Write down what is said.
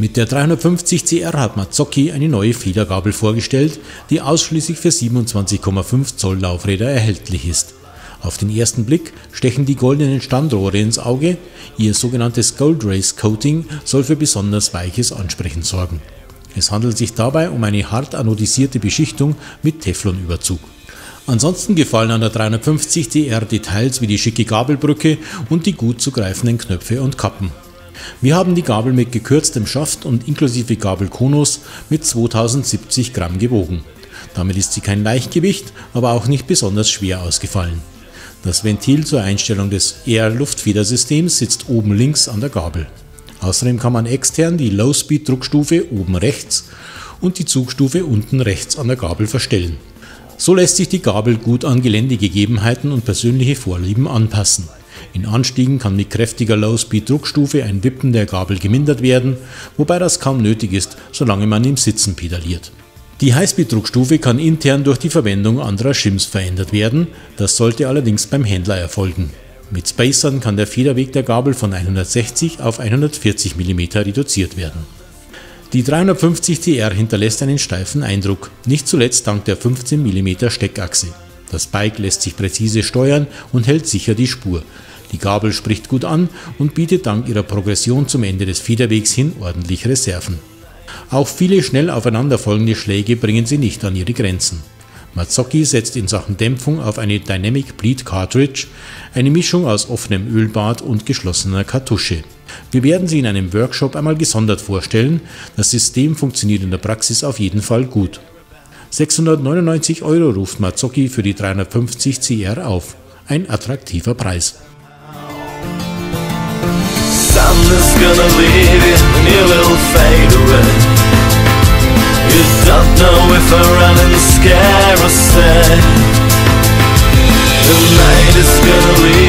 Mit der 350 CR hat Mazzocchi eine neue Federgabel vorgestellt, die ausschließlich für 27,5 Zoll Laufräder erhältlich ist. Auf den ersten Blick stechen die goldenen Standrohre ins Auge, ihr sogenanntes Gold Race Coating soll für besonders weiches Ansprechen sorgen. Es handelt sich dabei um eine hart anodisierte Beschichtung mit Teflonüberzug. Ansonsten gefallen an der 350 CR Details wie die schicke Gabelbrücke und die gut zu greifenden Knöpfe und Kappen. Wir haben die Gabel mit gekürztem Schaft und inklusive Gabelkonus mit 2070 Gramm gewogen. Damit ist sie kein Leichtgewicht, aber auch nicht besonders schwer ausgefallen. Das Ventil zur Einstellung des Air-Luftfedersystems sitzt oben links an der Gabel. Außerdem kann man extern die Low-Speed-Druckstufe oben rechts und die Zugstufe unten rechts an der Gabel verstellen. So lässt sich die Gabel gut an Geländegegebenheiten und persönliche Vorlieben anpassen. In Anstiegen kann mit kräftiger Low-Speed-Druckstufe ein Wippen der Gabel gemindert werden, wobei das kaum nötig ist, solange man im Sitzen pedaliert. Die High-Speed-Druckstufe kann intern durch die Verwendung anderer Shims verändert werden, das sollte allerdings beim Händler erfolgen. Mit Spacern kann der Federweg der Gabel von 160 auf 140 mm reduziert werden. Die 350 CR hinterlässt einen steifen Eindruck, nicht zuletzt dank der 15 mm Steckachse. Das Bike lässt sich präzise steuern und hält sicher die Spur. Die Gabel spricht gut an und bietet dank ihrer Progression zum Ende des Federwegs hin ordentlich Reserven. Auch viele schnell aufeinanderfolgende Schläge bringen sie nicht an ihre Grenzen. Mazzocchi setzt in Sachen Dämpfung auf eine Dynamic Bleed Cartridge, eine Mischung aus offenem Ölbad und geschlossener Kartusche. Wir werden sie in einem Workshop einmal gesondert vorstellen, das System funktioniert in der Praxis auf jeden Fall gut. 699 € ruft Mazzocchi für die 350 CR auf. Ein attraktiver Preis. Summer's gonna leave you and you will fade away. You don't know if I run and scare or stay. The night is gonna leave